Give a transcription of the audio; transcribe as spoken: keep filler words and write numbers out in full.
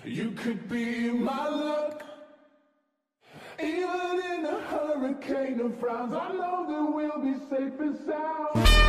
You could be my luck. Even in a hurricane of frowns, I know that we'll be safe and sound.